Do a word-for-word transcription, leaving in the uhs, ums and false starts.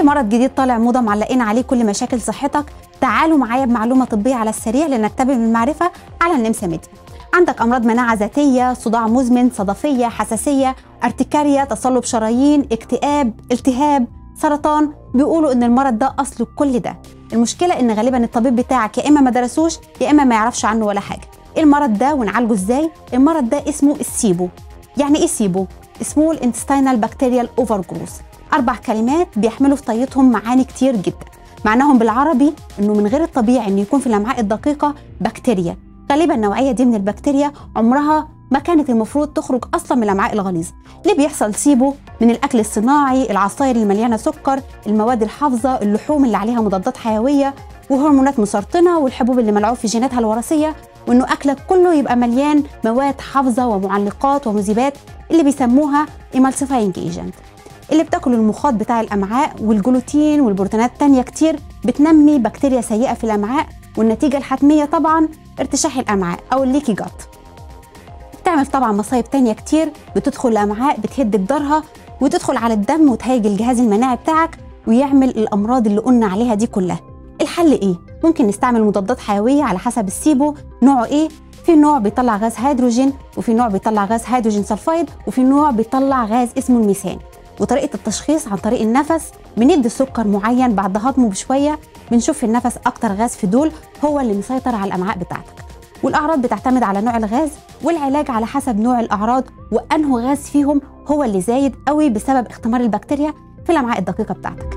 مرض جديد طالع موضه معلقين عليه كل مشاكل صحتك. تعالوا معايا بمعلومه طبيه على السريع لنكتسب من المعرفه على النمسا ميديا. عندك امراض مناعه ذاتيه، صداع مزمن، صدفيه، حساسيه، ارتكاريا، تصلب شرايين، اكتئاب، التهاب، سرطان. بيقولوا ان المرض ده اصله كل ده. المشكله ان غالبا الطبيب بتاعك يا اما ما درسوش يا اما ما يعرفش عنه ولا حاجه. ايه المرض ده ونعالجه ازاي؟ المرض ده اسمه السيبو. يعني ايه سيبو؟ سمول انتستينال بكتيريال اوفر جروث. اربع كلمات بيحملوا في طيتهم معاني كتير جدا. معناهم بالعربي انه من غير الطبيعي ان يكون في الامعاء الدقيقه بكتيريا. غالبا النوعيه دي من البكتيريا عمرها ما كانت المفروض تخرج اصلا من الامعاء الغليظه. ليه بيحصل سيبو؟ من الاكل الصناعي، العصاير اللي مليانه سكر، المواد الحافظه، اللحوم اللي عليها مضادات حيويه وهرمونات مسرطنه، والحبوب اللي ملعوب في جيناتها الوراثيه، وانه اكلك كله يبقى مليان مواد حافظه ومعلقات ومذيبات اللي بيسموها emulsifying agent. اللي بتاكل المخاط بتاع الامعاء والجلوتين والبروتينات تانية كتير بتنمي بكتيريا سيئه في الامعاء، والنتيجه الحتميه طبعا ارتشاح الامعاء او الليكي جات. بتعمل طبعا مصايب تانية كتير، بتدخل الامعاء بتهد جدارها وتدخل على الدم وتهيج الجهاز المناعي بتاعك ويعمل الامراض اللي قلنا عليها دي كلها. الحل ايه؟ ممكن نستعمل مضادات حيويه على حسب السيبو نوعه ايه. في نوع بيطلع غاز هيدروجين، وفي نوع بيطلع غاز هيدروجين سلفايد، وفي نوع بيطلع غاز اسمه الميثان. وطريقه التشخيص عن طريق النفس. بندي سكر معين بعد هضمه بشويه بنشوف في النفس اكتر غاز في دول هو اللي مسيطر على الامعاء بتاعتك. والاعراض بتعتمد على نوع الغاز، والعلاج على حسب نوع الاعراض وانه غاز فيهم هو اللي زايد قوي بسبب اختمار البكتيريا في الامعاء الدقيقه بتاعتك.